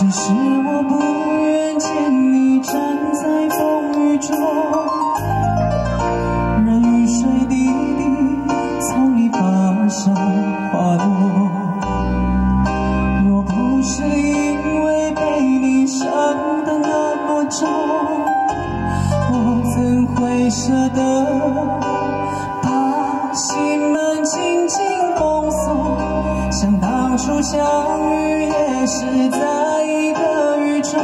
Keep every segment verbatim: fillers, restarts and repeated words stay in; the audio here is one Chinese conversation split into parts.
其实我不愿见你站在风雨中，任雨水滴滴从你发梢滑落。若不是因为被你伤得那么重，我怎会舍得把心门紧紧封锁？想当初相遇也是在一个雨中，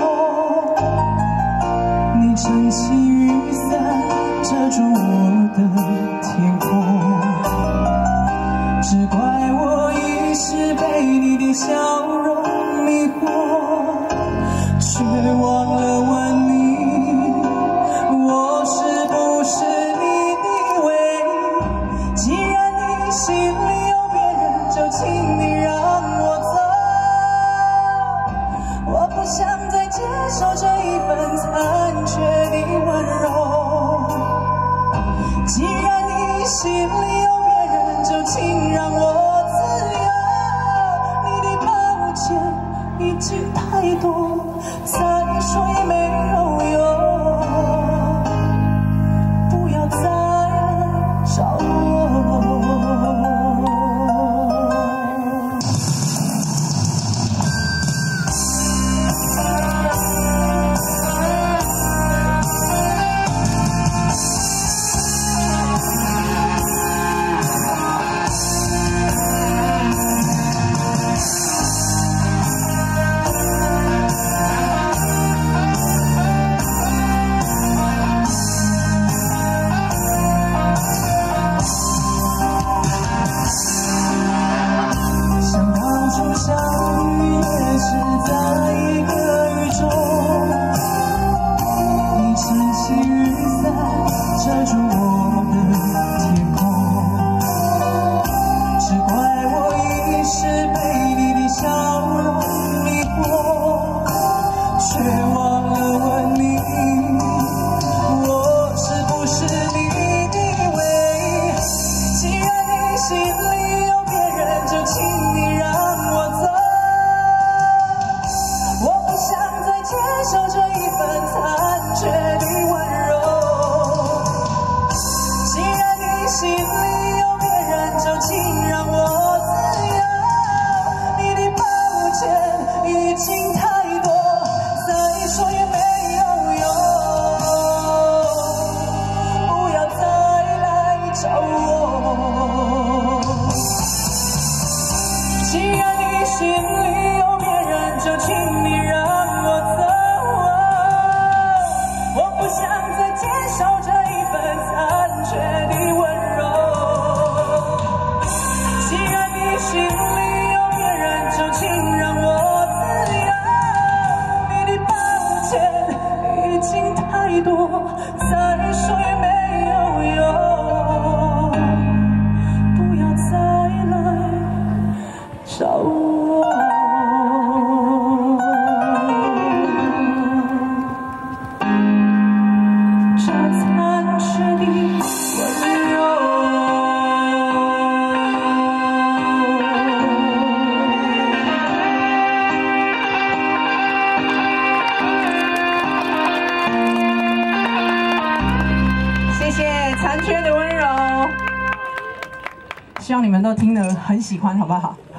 你撑起雨伞遮住我的天空，只怪我一时被你的笑容迷惑，却忘了问你，我是不是你的唯一？既然你心里有别人，就请你让我走，我不想再接受这一份残缺的温柔。既然你心里有别人，就请让我自由。你的抱歉已经太多，再说也没有用，不要再来找我。 希望你们都听得很喜欢，好不好？